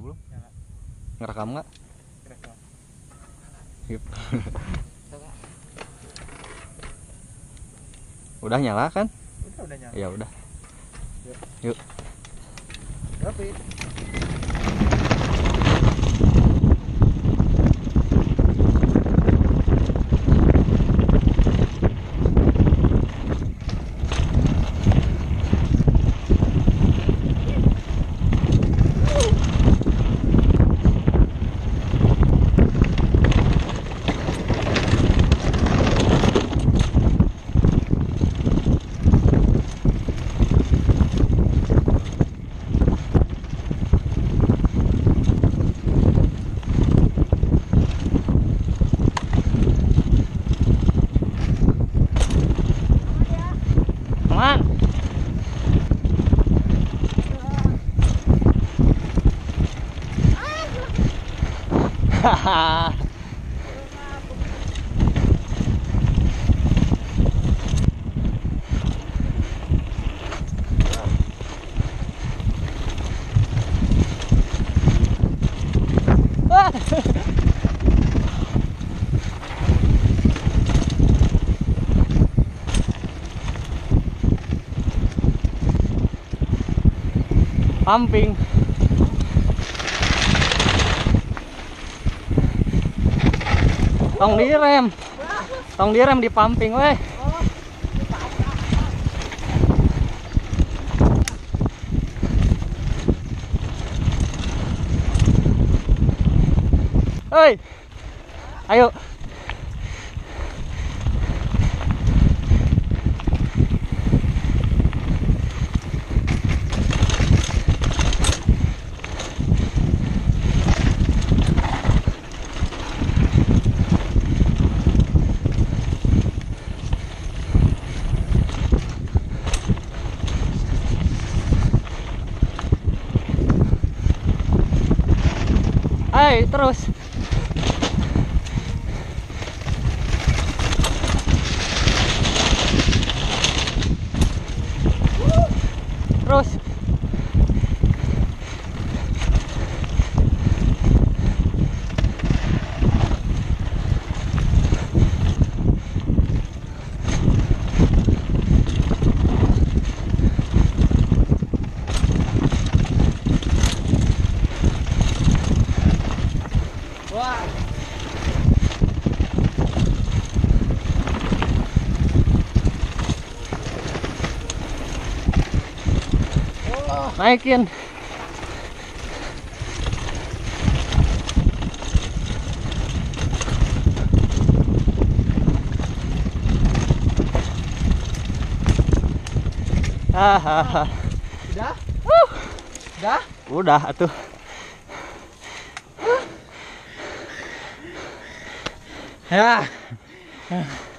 belum? Nyala. Ngerekam nggak? Rekam. Yuk. Udah nyala kan? Udah nyala. Ya udah. Yuk. Yuk. Tapi Aman. Hahaha. Pumping. Tong direm di pumping weh. Oi. Ayo. Ayo terus. Terus. wah. Naikin. Hahaha. Udah? Udah? Udah atuh. Ya.